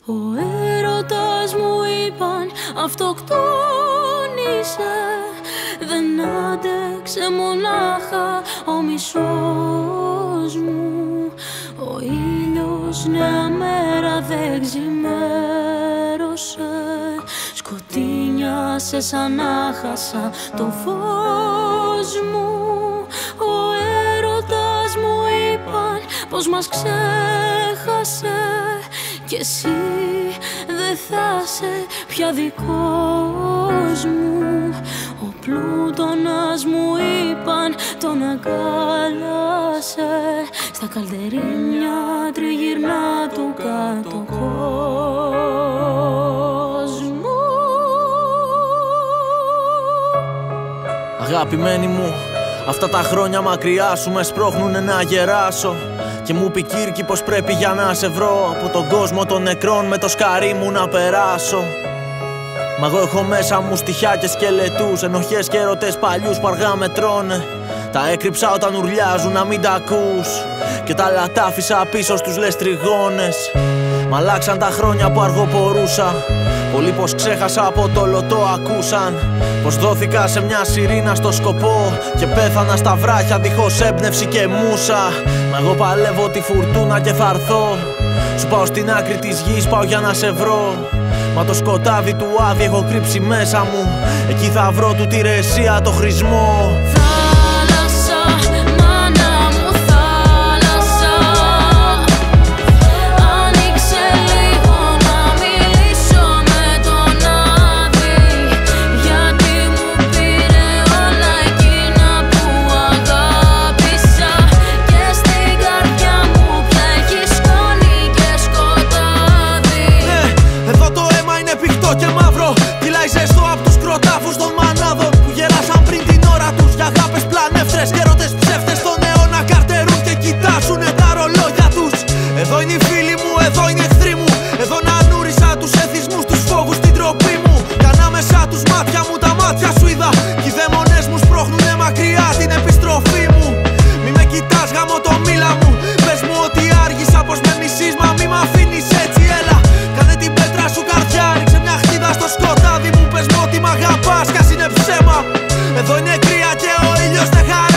Ο έρωτας μου είπαν αυτοκτόνησε. Δεν άντεξε μονάχα ο μισός μου. Ο ήλιος νέα μέρα δεν ξημέρωσε. Σκοτεινιάσε σαν να χάσα το φως μου. Ο έρωτας μου είπαν πως μας ξέχασε. Κι εσύ δεν θα είσαι πια δικός μου. Ο Πλούτονας μου είπαν τον αγκάλιασε. Στα καλτερίνια τριγυρνά του κάτω κόσμου. Αγαπημένη μου, αυτά τα χρόνια μακριά σου με σπρώχνουνε να γεράσω. Και μου πει Κύρκη πως πρέπει για να σε βρω από τον κόσμο των νεκρών με το σκαρί μου να περάσω. Μα εγώ έχω μέσα μου στοιχιά και σκελετούς, ενοχές και ερωτές παλιούς που αργά με τρώνε. Τα έκρυψα όταν ουρλιάζουν να μην τα ακούς και τα λατάφησα πίσω στους λεστριγόνες. Μ' αλλάξαν τα χρόνια που αργοπορούσα. Πολλοί πως ξέχασα από το λωτό ακούσαν πως δόθηκα σε μια σιρήνα στο σκοπό και πέθανα στα βράχια δίχως έμπνευση και μούσα. Μα εγώ παλεύω τη φουρτούνα και θα έρθω. Σου πάω στην άκρη της γης, πάω για να σε βρω. Μα το σκοτάδι του άδει έχω κρύψει μέσα μου. Εκεί θα βρω του τη ρεσία το χρησμό. Και μαύρο, κυλάει ζεστό απ' τους κροτάφους των μανάδων που γεράσαν πριν την ώρα τους. Για αγάπες πλανεύθρες και έρωτες ψεύτες στον αιώνα καρτερούν και κοιτάζουνε τα ρολόγια τους. Εδώ είναι οι φίλοι μου, εδώ είναι οι εχθροί μου. Εδώ να νούρισα τους εθισμούς, τους φόβους, την τροπή μου. Κι ανάμεσα τους μάτια μου, τα μάτια σου είδα. Κι οι δαίμονες μου σπρώχνουνε μακριά την επιστροφή μου. Μη με κοιτάς γαμώ το μίλα μου. Πες μου ότι άργησα, πως με μισείς, μα μη μ' αφήνεις έτσι, έλα. Κάνε την πέτρα σου καρδιά, ρίξε μια χτίδα στο σκοτάδι μου. Πες μου ότι μ' αγαπάς κι ας είναι ψέμα. Εδώ είναι κρύα και ο ήλιος δεν χάει.